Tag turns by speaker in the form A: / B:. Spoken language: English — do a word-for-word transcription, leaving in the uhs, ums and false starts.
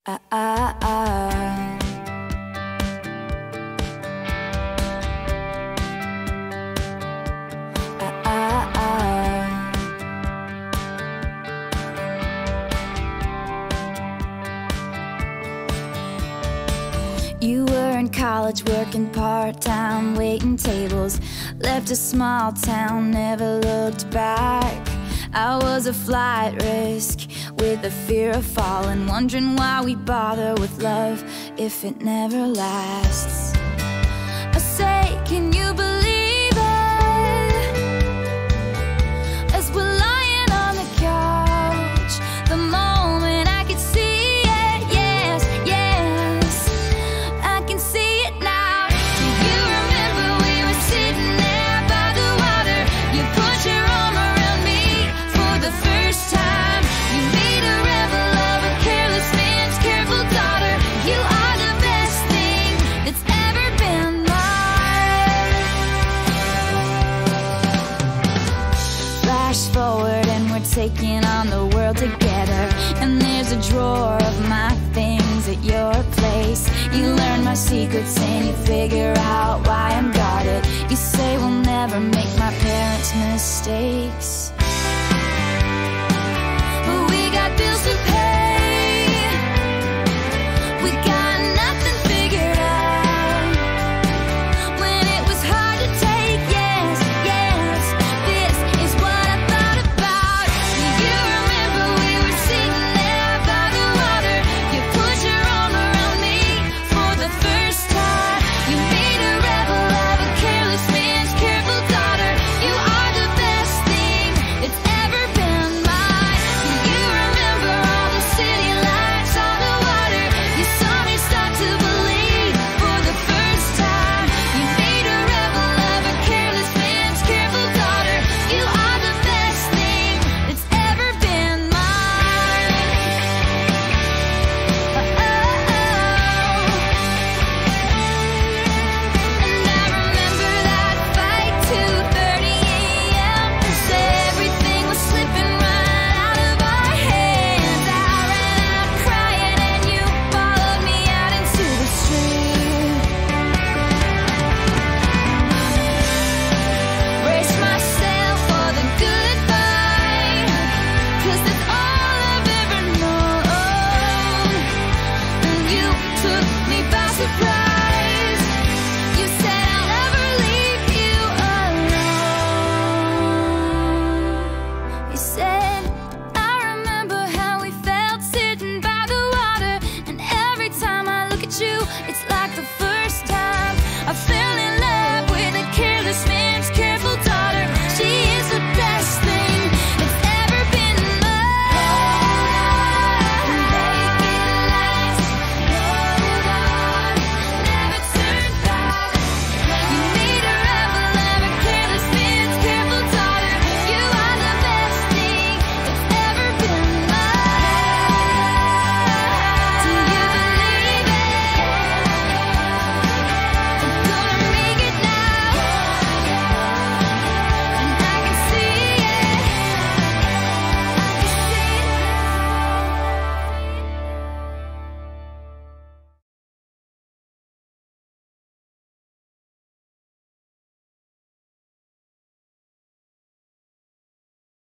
A: Ah, ah, ah. Ah, ah, ah. You were in college working part-time, waiting tables. Left a small town, never looked back. I was a flight risk with the fear of falling, wondering why we bother with love if it never lasts. I say, can you believe it? As we're lying on the couch, the moment I could see it, yes, yes, I can see it now. Do you remember we were sitting there by the water? You put your arm around me for the first time. You made a rebel of a careless man's careful daughter. You are the best thing that's ever been mine. Flash forward and we're taking on the world together, and there's a drawer of my things at your place. You learn my secrets and you figure out why I'm guarded. You say we'll never make my parents' mistakes, but we got bills to pay. We got nothing figured out. When it was hard to take, yes, yes, this is what I thought about. Do you remember we were sitting there by the water? You put your arm around me for the first time. You made a rebel of a careless man's careful daughter. You are the best thing that's ever been mine. Do you remember all the city lights on the water? You saw me start to believe for the first time. You made a rebel of a careless man's careful daughter. You are the best thing that's ever been mine. Oh, oh, oh. And I remember that fight, two thirty a m as everything was slipping right out of our hands. I ran out crying and you followed me out into the street. Brace myself for the goodbye, 'cause that's all I've ever known. And you took me by surprise.